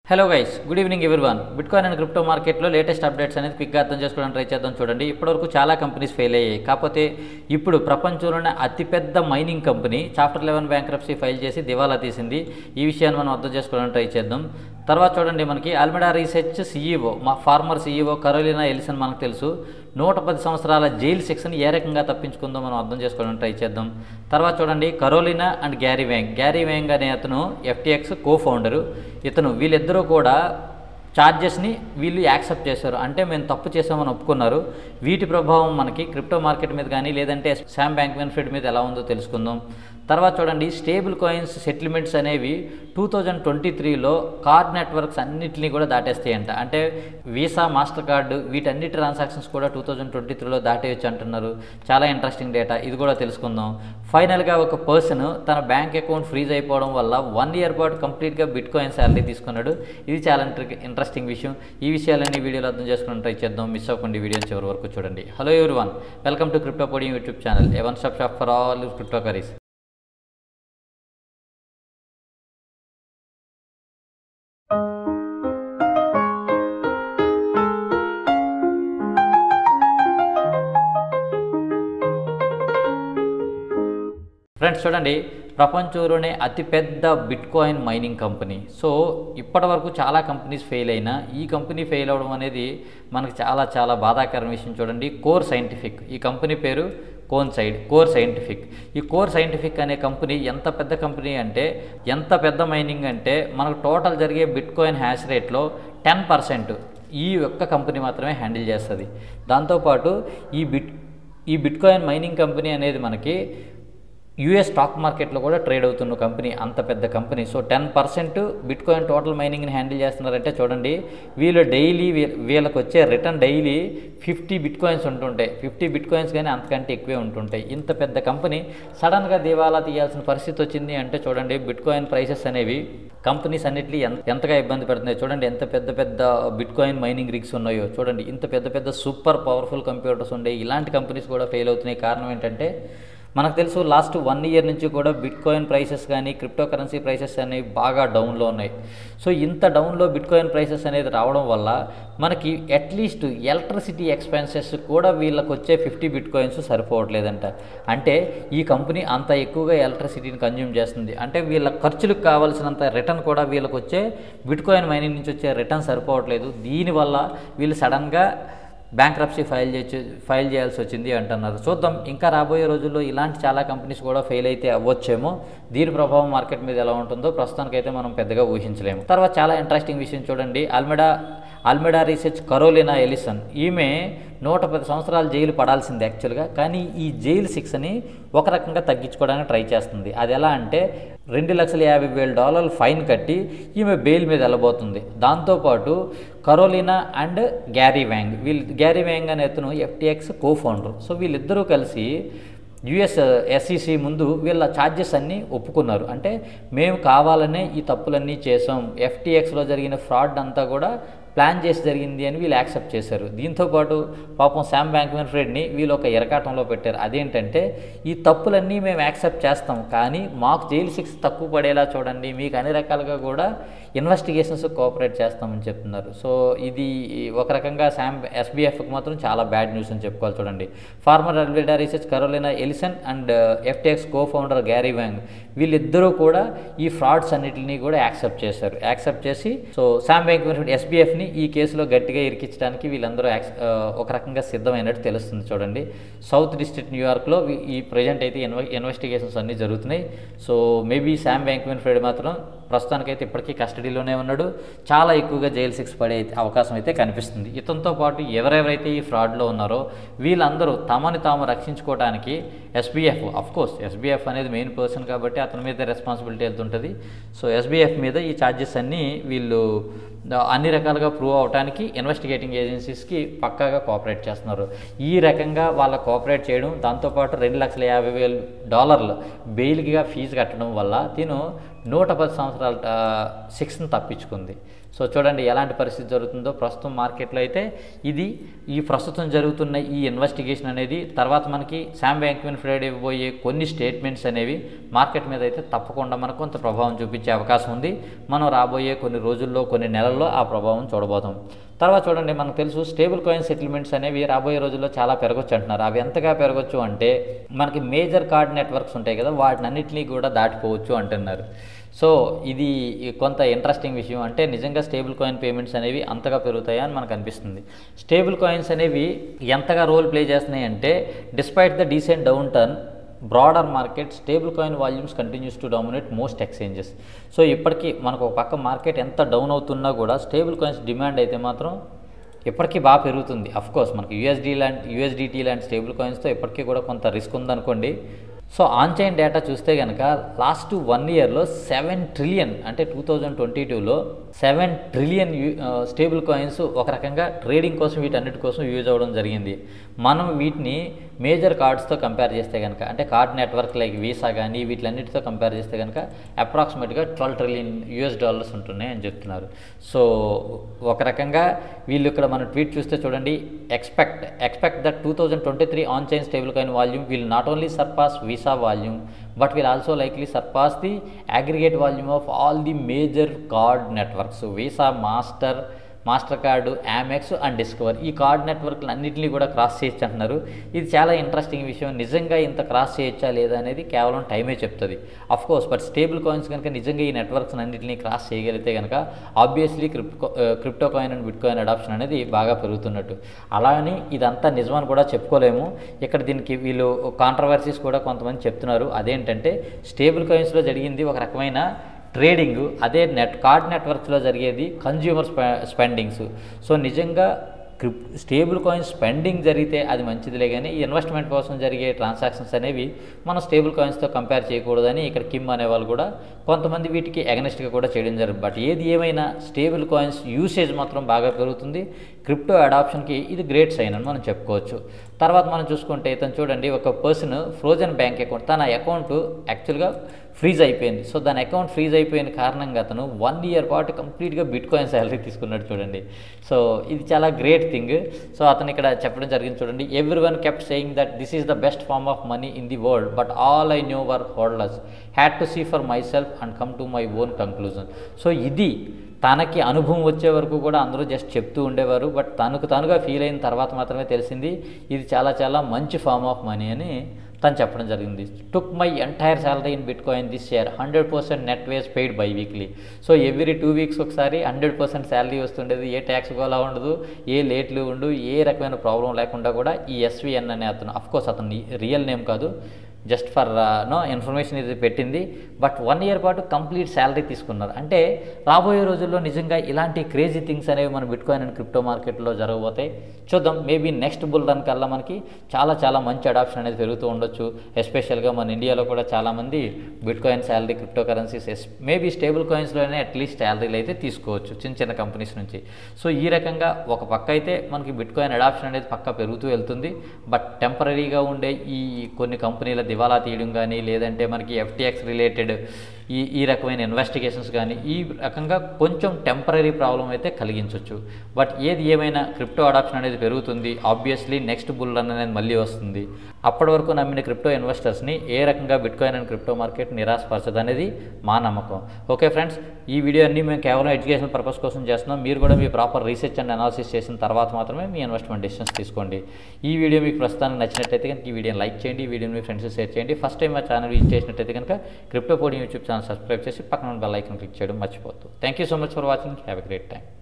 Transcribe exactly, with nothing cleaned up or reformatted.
Hello guys, good evening everyone. Bitcoin and crypto మార్కెట్లో latest updates అనేది క్విక్గా అర్థం చేసుకోవడానికి ట్రై చేద్దాం. చూడండి, ఇప్పటివరకు చాలా కంపెనీస్ ఫెయిల్ అయ్యాయి. కాకపోతే ఇప్పుడు ప్రపంచంలోనే అతిపెద్ద mining company chapter eleven bankruptcy file చేసి దివాలా తీసింది. ఈ విషయాన్ని మనం అర్థం చేసుకోవడానికి ట్రై చేద్దాం. తర్వాత చూడండి, మనకి అల్మెడా రీసెర్చ్ సీఈఓ మా ఫార్మర్ సీఈఓ కరోలినా ఎలిసన్ మనకు తెలుసు. నూట పది సంవత్సరాల జైలు శిక్షను ఏ రకంగా తప్పించుకుందో మనం అర్థం చేసుకోవడానికి ట్రై చేద్దాం. తర్వాత చూడండి, Carolina and Gary Wang Gary Wang అనే అతను ఎఫ్టీఎక్స్ కో ఫౌండరు. ఇతను వీళ్ళిద్దరూ కూడా ఛార్జెస్ని వీళ్ళు యాక్సెప్ట్ చేశారు. అంటే మేము తప్పు చేసామని ఒప్పుకున్నారు. వీటి ప్రభావం మనకి క్రిప్టో మార్కెట్ మీద కానీ లేదంటే శామ్ బ్యాంక్మన్-ఫ్రిడ్ మీద ఎలా ఉందో తెలుసుకుందాం. తర్వాత చూడండి, స్టేబుల్ కాయిన్స్ సెటిల్మెంట్స్ అనేవి టూ థౌజండ్ ట్వంటీ త్రీలో కార్డ్ నెట్వర్క్స్ అన్నింటినీ కూడా దాటేస్తాయంట. అంటే వీసా, మాస్టర్ కార్డు వీటన్నిటి ట్రాన్సాక్షన్స్ కూడా టూ థౌజండ్ ట్వంటీ త్రీలో దాటేయచ్చు అంటున్నారు. చాలా ఇంట్రెస్టింగ్ డేటా, ఇది కూడా తెలుసుకుందాం. ఫైనల్గా ఒక పర్సన్ తన బ్యాంక్ అకౌంట్ ఫ్రీజ్ అయిపోవడం వల్ల వన్ ఇయర్ పాటు కంప్లీట్గా బిట్ కాయిన్ శాలరీ తీసుకున్నాడు. ఇది చాలా ఇంట్రెస్టింగ్ విషయం. ఈ విషయాలన్నీ వీడియోలో అర్థం చేసుకుని ట్రై చేద్దాం. మిస్ అవ్వకుండా వీడియో చివరి వరకు చూడండి. Hello everyone, welcome to crypto podium YouTube channel, a one stop shop for all crypto currencies. Friends చూడండి, ప్రపంచంలోనే అతిపెద్ద బిట్కాయిన్ మైనింగ్ కంపెనీ. సో ఇప్పటి వరకు చాలా కంపెనీస్ ఫెయిల్ అయినా ఈ కంపెనీ ఫెయిల్ అవ్వడం అనేది మనకు చాలా చాలా బాధాకరమైన విషయం. చూడండి, కోర్ సైంటిఫిక్, ఈ కంపెనీ పేరు కోన్ సైడ్ కోర్ సైంటిఫిక్. ఈ కోర్ సైంటిఫిక్ అనే కంపెనీ ఎంత పెద్ద కంపెనీ అంటే, ఎంత పెద్ద మైనింగ్ అంటే, మనకు టోటల్ జరిగే బిట్కాయిన్ హ్యాష్ రేట్లో టెన్ పర్సెంట్ ఈ ఒక్క కంపెనీ మాత్రమే హ్యాండిల్ చేస్తుంది. దాంతోపాటు ఈ బిట్ ఈ బిట్కాయిన్ మైనింగ్ కంపెనీ అనేది మనకి యూఎస్ స్టాక్ మార్కెట్లో కూడా ట్రేడ్ అవుతున్న కంపెనీ, అంత పెద్ద company. So ten percent bitcoin total మైనింగ్ని హ్యాండిల్ చేస్తున్నారంటే చూడండి, వీళ్ళు డైలీ వీళ్ళకి వచ్చే రిటర్న్ డైలీ ఫిఫ్టీ బిట్కాయిన్స్ ఉంటుంటాయి. ఫిఫ్టీ బిట్కాయిన్స్ కానీ అంతకంటే ఎక్కువే ఉంటుంటాయి. ఇంత పెద్ద కంపెనీ సడన్గా దివాలా తీయాల్సిన పరిస్థితి వచ్చింది అంటే చూడండి, బిట్కాయిన్ ప్రైసెస్ అనేవి కంపెనీస్ అన్నిటినీ ఎంత ఎంతగా ఇబ్బంది పెడుతున్నాయి. చూడండి, ఎంత పెద్ద పెద్ద బిట్కాయిన్ మైనింగ్ రిగ్స్ ఉన్నాయో చూడండి. ఇంత పెద్ద పెద్ద సూపర్ పవర్ఫుల్ కంప్యూటర్స్ ఉండే ఇలాంటి కంపెనీస్ కూడా ఫెయిల్ అవుతున్నాయి. కారణం ఏంటంటే మనకు తెలుసు, లాస్ట్ వన్ ఇయర్ నుంచి కూడా బిట్కాయిన్ ప్రైసెస్ కానీ క్రిప్టో కరెన్సీ ప్రైసెస్ అనేవి బాగా డౌన్లో ఉన్నాయి. సో ఇంత డౌన్లో బిట్కాయిన్ ప్రైసెస్ అనేది రావడం వల్ల మనకి అట్లీస్ట్ ఎలక్ట్రిసిటీ ఎక్స్పెన్సెస్ కూడా వీళ్ళకి వచ్చే ఫిఫ్టీ బిట్కాయిన్స్ సరిపోవట్లేదంట. అంటే ఈ కంపెనీ అంత ఎక్కువగా ఎలక్ట్రిసిటీని కన్జ్యూమ్ చేస్తుంది. అంటే వీళ్ళ ఖర్చులకు కావాల్సినంత రిటర్న్ కూడా వీళ్ళకి వచ్చే బిట్కాయిన్ మైనింగ్ నుంచి వచ్చే రిటర్న్ సరిపోవట్లేదు. దీనివల్ల వీళ్ళు సడన్గా బ్యాంక్రప్సీ ఫైల్ చేసి ఫైల్ చేయాల్సి వచ్చింది అంటున్నారు. చూద్దాం, ఇంకా రాబోయే రోజుల్లో ఇలాంటి చాలా కంపెనీస్ కూడా ఫెయిల్ అయితే అవ్వచ్చేమో. దీని ప్రభావం మార్కెట్ మీద ఎలా ఉంటుందో ప్రస్తుతానికైతే మనం పెద్దగా ఊహించలేము. తర్వాత చాలా ఇంట్రెస్టింగ్ విషయం చూడండి, Alameda Alameda research Carolina Ellison, ఈమె నూట పది సంవత్సరాలు జైలు పడాల్సింది యాక్చువల్గా. కానీ ఈ జైలు శిక్షని ఒక రకంగా తగ్గించుకోవడానికి ట్రై చేస్తుంది. అది ఎలా అంటే, రెండు లక్షల యాభై వేల డాలర్లు ఫైన్ కట్టి ఈమె బెయిల్ మీద వెళ్ళబోతుంది. దాంతోపాటు కరోలినా అండ్ గ్యారీ వ్యాంగ్, వీళ్ళు గ్యారీ వ్యాంగ్ అనే అతను ఎఫ్టీఎక్స్ కో ఫౌండర్. సో వీళ్ళిద్దరూ కలిసి యుఎస్ ఎస్ఈసి ముందు వీళ్ళ ఛార్జెస్ అన్నీ ఒప్పుకున్నారు. అంటే మేము కావాలనే ఈ తప్పులన్నీ చేసాం, ఎఫ్టీఎక్స్లో జరిగిన ఫ్రాడ్ అంతా కూడా ప్లాన్ చేసి జరిగింది అని వీళ్ళు యాక్సెప్ట్ చేశారు. దీంతోపాటు పాపం శామ్ బ్యాంక్మన్-ఫ్రిడ్ని వీళ్ళు ఒక ఇరకాటంలో పెట్టారు. అదేంటంటే, ఈ తప్పులన్నీ మేము యాక్సెప్ట్ చేస్తాం కానీ మాకు జైలు శిక్ష తక్కువ పడేలా చూడండి, మీకు అన్ని రకాలుగా కూడా ఇన్వెస్టిగేషన్స్ కోఆపరేట్ చేస్తామని చెప్తున్నారు. సో ఇది ఒక రకంగా శామ్ ఎస్బీఎఫ్కి మాత్రం చాలా బ్యాడ్ న్యూస్ అని చెప్పుకోవాలి. చూడండి, former Alameda research Carolina Ellison and FTX co founder Gary Wang వీళ్ళిద్దరూ కూడా ఈ ఫ్రాడ్స్ అన్నిటిని కూడా యాక్సెప్ట్ చేశారు. యాక్సెప్ట్ చేసి సో శామ్ బ్యాంక్మన్-ఫ్రిడ్ ఎస్బీఎఫ్ని ఈ కేసులో గట్టిగా ఇరికించడానికి వీళ్ళందరూ ఒక రకంగా సిద్ధమైనట్టు తెలుస్తుంది. చూడండి, సౌత్ డిస్ట్రిక్ట్ న్యూయార్క్లో ఈ ప్రజెంట్ అయితే ఇన్వె ఇన్వెస్టిగేషన్స్ అన్నీ జరుగుతున్నాయి. సో మేబీ శామ్ బ్యాంక్మన్-ఫ్రిడ్ మాత్రం ప్రస్తుతానికైతే ఇప్పటికీ కస్టడీలోనే ఉన్నాడు. చాలా ఎక్కువగా జైలు శిక్ష పడే అవకాశం అయితే కనిపిస్తుంది. ఇతనితో పాటు ఎవరెవరైతే ఈ ఫ్రాడ్లో ఉన్నారో వీళ్ళందరూ తమని తాము రక్షించుకోవడానికి ఎస్బీఎఫ్, అఫ్కోర్స్ ఎస్బీఎఫ్ అనేది మెయిన్ పర్సన్ కాబట్టి అతని మీద రెస్పాన్సిబిలిటీ వెళ్తుంటుంది. సో ఎస్బీఎఫ్ మీద ఈ ఛార్జెస్ అన్నీ వీళ్ళు అన్ని రకాలుగా ప్రూవ్ అవడానికి ఇన్వెస్టిగేటింగ్ ఏజెన్సీస్కి పక్కాగా కోఆపరేట్ చేస్తున్నారు. ఈ రకంగా వాళ్ళ కోఆపరేట్ చేయడం, దాంతోపాటు రెండు లక్షల యాభై వేలు డాలర్లు బెయిల్గా ఫీజు కట్టడం వల్ల తిను నూట పది సంవత్సరాల శిక్షను తప్పించుకుంది. సో చూడండి ఎలాంటి పరిస్థితి జరుగుతుందో ప్రస్తుతం మార్కెట్లో అయితే. ఇది ఈ ప్రస్తుతం జరుగుతున్న ఈ ఇన్వెస్టిగేషన్ అనేది తర్వాత మనకి శామ్ బ్యాంక్మెన్ ఫ్రైడ్ ఇవ్వబోయే కొన్ని స్టేట్మెంట్స్ అనేవి మార్కెట్ మీద అయితే తప్పకుండా మనకు కొంత ప్రభావం చూపించే అవకాశం ఉంది. మనం రాబోయే కొన్ని రోజుల్లో కొన్ని నెలల్లో ఆ ప్రభావం చూడబోతాం. తర్వాత చూడండి మనకు తెలుసు స్టేబుల్ కాయిన్ సెటిల్మెంట్స్ అనేవి రాబోయే రోజుల్లో చాలా పెరగొచ్చు అంటున్నారు. అవి ఎంతగా పెరగొచ్చు అంటే మనకి మేజర్ కార్డ్ నెట్వర్క్స్ ఉంటాయి కదా, వాటిని అన్నింటినీ కూడా దాటిపోవచ్చు అంటున్నారు. సో ఇది కొంత ఇంట్రెస్టింగ్ విషయం. అంటే నిజంగా స్టేబుల్ కాయిన్ పేమెంట్స్ అనేవి అంతగా పెరుగుతాయా అని మనకు అనిపిస్తుంది. స్టేబుల్ కాయిన్స్ అనేవి ఎంతగా రోల్ ప్లే చేస్తున్నాయి అంటే despite the decent downturn broader market stable coin volumes continues to dominate most exchanges. So ఇప్పటికీ మనకు ఒక పక్క మార్కెట్ ఎంత డౌన్ అవుతున్నా కూడా స్టేబుల్ కాయిన్స్ డిమాండ్ అయితే మాత్రం ఇప్పటికీ బాగా పెరుగుతుంది. అఫ్కోర్స్ మనకి యూఎస్డీ లాంటి యూఎస్డిటీ లాంటి స్టేబుల్ కాయిన్స్తో ఇప్పటికీ కూడా కొంత రిస్క్ ఉందనుకోండి. సో ఆన్ చైన్ డేటా చూస్తే కనుక లాస్ట్ వన్ ఇయర్లో సెవెన్ ట్రిలియన్ అంటే టూ థౌజండ్ ట్వంటీ టూలో సెవెన్ ట్రిలియన్ స్టేబుల్ కాయిన్స్ ఒక రకంగా ట్రేడింగ్ కోసం వీటన్నిటి కోసం యూజ్ అవ్వడం జరిగింది. మనం వీటిని మేజర్ కార్డ్స్తో కంపేర్ చేస్తే కనుక అంటే కార్డ్ నెట్వర్క్ లైక్ వీసా కానీ వీటిలన్నిటితో కంపేర్ చేస్తే కనుక అప్రాక్సిమేట్గా ట్వెల్వ్ ట్రిలియన్ యూఎస్ డాలర్స్ ఉంటున్నాయి అని చెప్తున్నారు. సో ఒక రకంగా వీళ్ళు ఇక్కడ మనం ట్వీట్ చూస్తే చూడండి, expect expect that two thousand twenty three on chain stable coin volume will not only surpass Visa volume but will also likely surpass the aggregate volume of all the major card networks. So Visa, Master, master card, Amex and Discover ఈ card నెట్వర్క్లు అన్నింటినీ కూడా cross చేయొచ్చు అంటున్నారు. ఇది చాలా interesting విషయం. నిజంగా ఇంత క్రాస్ చేయొచ్చా లేదా అనేది కేవలం టైమే చెప్తుంది. అఫ్కోర్స్ బట్ స్టేబుల్ కాయిన్స్ కనుక నిజంగా ఈ నెట్వర్క్స్ అన్నింటినీ క్రాస్ చేయగలిగితే కనుక obviously crypto crypto coin and bitcoin adoption అనేది బాగా పెరుగుతున్నట్టు. అలా అని ఇదంతా నిజమని కూడా చెప్పుకోలేము. ఇక్కడ దీనికి వీళ్ళు కాంట్రవర్సీస్ కూడా కొంతమంది చెప్తున్నారు. అదేంటంటే స్టేబుల్ కాయిన్స్లో జరిగింది ఒక రకమైన ట్రేడింగ్, అదే నెట్ కార్డ్ నెట్వర్క్స్లో జరిగేది కన్జ్యూమర్ స్పె స్పెండింగ్స్. సో నిజంగా క్రిప్ స్టేబుల్ కాయిన్ స్పెండింగ్ జరిగితే అది మంచిదిలే, కానీ ఈ ఇన్వెస్ట్మెంట్ కోసం జరిగే ట్రాన్సాక్షన్స్ అనేవి మనం స్టేబుల్ కాయిన్స్తో కంపేర్ చేయకూడదని ఇక్కడ కిమ్ అనేవాళ్ళు కూడా కొంతమంది వీటికి అగెనిస్ట్గా కూడా చేయడం జరుగుతుంది. బట్ ఏది ఏమైనా స్టేబుల్ కాయిన్స్ యూసేజ్ మాత్రం బాగా పెరుగుతుంది. క్రిప్టో అడాప్షన్కి ఇది గ్రేట్ సైన్ అని మనం చెప్పుకోవచ్చు. తర్వాత మనం చూసుకుంటే ఇతను చూడండి, ఒక పర్సన్ ఫ్రోజన్ బ్యాంక్ అకౌంట్, తన అకౌంట్ యాక్చువల్గా ఫ్రీజ్ అయిపోయింది. సో దాని అకౌంట్ ఫ్రీజ్ అయిపోయిన కారణంగా అతను వన్ ఇయర్ పాటు కంప్లీట్గా బిట్ కాయిన్ శాలరీ తీసుకున్నాడు చూడండి. సో ఇది చాలా గ్రేట్ థింగ్. సో అతను ఇక్కడ చెప్పడం జరిగింది చూడండి, everyone kept saying that this is the best form of money in the world but all I knew were hodlers, had to see for myself and come to my own conclusion. So ఇది తనకి అనుభవం వచ్చే వరకు కూడా అందరూ just చెప్తూ ఉండేవారు, but తనకు తనుగా ఫీల్ అయిన తర్వాత మాత్రమే తెలిసింది ఇది చాలా చాలా మంచి ఫార్మ్ ఆఫ్ మనీ అని తను చెప్పడం జరిగింది. Took my entire salary in bitcoin this year, hundred percent net was paid biweekly. So every two weeks ఒకసారి హండ్రెడ్ పర్సెంట్ శాలరీ వస్తుండేది, ఏ ట్యాక్స్ గోలా ఉండదు, ఏ లేట్లు ఉండు, ఏ రకమైన ప్రాబ్లం లేకుండా కూడా ఈ ఎస్విఎన్ అనే అతను, అఫ్కోర్స్ అతను రియల్ నేమ్ కాదు, జస్ట్ ఫర్ నో ఇన్ఫర్మేషన్ ఇది పెట్టింది, బట్ వన్ ఇయర్ పాటు కంప్లీట్ శాలరీ తీసుకున్నారు. అంటే రాబోయే రోజుల్లో నిజంగా ఇలాంటి క్రేజీ థింగ్స్ అనేవి మన బిట్ కాయిన్ అండ్ క్రిప్టో మార్కెట్లో జరగబోతాయి. చూద్దాం, మేబీ నెక్స్ట్ బుల్ రన్ కల్లా మనకి చాలా చాలా మంచి అడాప్షన్ అనేది పెరుగుతూ ఉండొచ్చు. ఎస్పెషల్గా మన ఇండియాలో కూడా చాలామంది bitcoin salary, cryptocurrencies, yes maybe stable కాయిన్స్లోనే అట్లీస్ట్ శాలరీలు అయితే తీసుకోవచ్చు చిన్న చిన్న కంపెనీస్ నుంచి. సో ఈ రకంగా ఒక పక్క అయితే మనకి బిట్ కాయిన్ అడాప్షన్ అనేది పక్క పెరుగుతూ వెళ్తుంది, బట్ టెంపరీగా ఉండే ఈ కొన్ని కంపెనీల దివాలా తీయడం కానీ, లేదంటే మనకి ఎఫ్టీఎక్స్ రిలేటెడ్ ఈ ఈ రకమైన ఇన్వెస్టిగేషన్స్ కానీ ఈ రకంగా కొంచెం టెంపరీ ప్రాబ్లం అయితే కలిగించవచ్చు. బట్ ఏది ఏమైనా క్రిప్టో అడాప్షన్ అనేది పెరుగుతుంది. ఆబ్వియస్లీ నెక్స్ట్ బుల్ రన్ అనేది మళ్ళీ వస్తుంది. అప్పటి వరకు నమ్మిన క్రిప్టో ఇన్వెస్టర్స్ని ఏ రకంగా bitcoin and crypto market నిరాశపరచదు అనేది మా నమ్మకం. ఓకే ఫ్రెండ్స్, ఈ వీడియో అన్నీ మేము కేవలం ఎడ్యుకేషన్ పర్పస్ కోసం చేస్తున్నాం. మీరు కూడా మీ ప్రాపర్ రీసెర్చ్ అండ్ అనాలిసిస్ చేసిన తర్వాత మాత్రమే మీ ఇన్వెస్ట్మెంట్ డెసిషన్స్ తీసుకోండి. ఈ వీడియో మీకు ప్రస్తుతానికి నచ్చినట్టయితే కనుక ఈ వీడియోని లైక్ చేయండి, ఈ వీడియోని మీ ఫ్రెండ్స్ షేర్ చేయండి. ఫస్ట్ టైం మా ఛానల్ విజిట్ చేసినట్టయితే కనుక క్రిప్టో పోడి యూట్యూబ్ ఛానల్ సబ్స్క్రైబ్ చేసి పక్కన బెల్ ఐకాన్ క్లిక్ చేయడం మర్చిపోవద్దు. Thank you so much for watching. Have a great time.